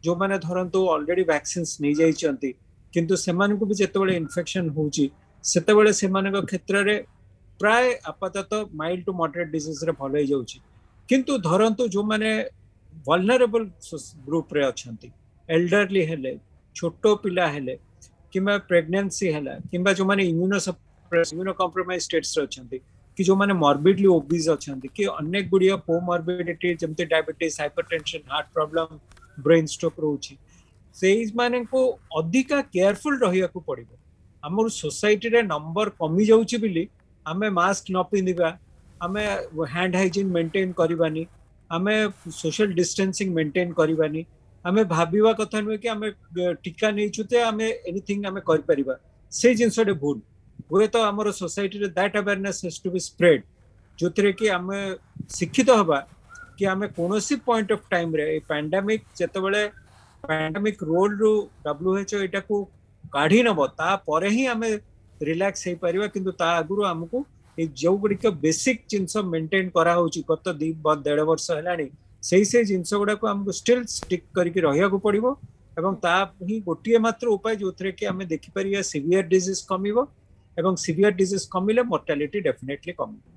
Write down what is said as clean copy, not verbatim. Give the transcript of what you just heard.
जो मैंने धरतु already vaccines नहीं जाइछंती किंतु सेमान को भी जेतेबेले इन्फेक्शन होउची सेतेबेले सेमानक क्षेत्र रे प्राय आपातत माइल्ड टू मॉडरेट डिजीज रे भल हो जाउची किंतु धरतु जो माने वल्नरेबल ग्रुप रे अछंती एल्डरली हेले छोटो पिला हेले किंबा प्रेगनेंसी हैला किंबा जो माने इम्यूनो कॉम्प्रोमाइज स्टेट्स रे अछंती कि जो माने मॉर्बिडली ओबीज अछंती कि अनेक गुडिया कोमॉर्बिडिटी जमते diabetes hypertension heart problem brain stroke रोची सेई माने को अधिका केयरफुल रहिया को पड़िबो हमर सोसाइटी रे नंबर कमी जाउची बिली हमें मास्क न पिंदिबा हमें हैंड हाइजीन मेंटेन करबानी हमें सोशल डिस्टेंसिंग मेंटेन करबानी हमें भाविबा कथा नुहे कि हमें टीका नहीं छुते हमें एनीथिंग हमें कर परिबा से जिनसटे भूल हुए तो हमर सोसाइटी रे that awareness has to be spread जोथरे कि हमें शिक्षित हबा कि हमें कोनोसी पॉइंट ऑफ टाइम रे पैंडेमिक जेतेबेले पैंडेमिक रोल रु WHO एटा को काढी नबो ता परे ही हमें रिलैक्स हे परिबा किंतु ता आगुरु हमकु ए जो गुडी के बेसिक जिंस मेंटेन करा होची गत 2.5 वर्ष हेलानी से जिनस गुड़ा को हमको स्टिल स्टिक करके रहिया को पड़िबो एवं ता ही गोटिए मात्र उपाय जोथरे कि हमें देखि परिया सीवियर डिजीज कमिबो एवं सीवियर डिजीज कमिले मोर्टालिटी डेफिनेटली कमिबो।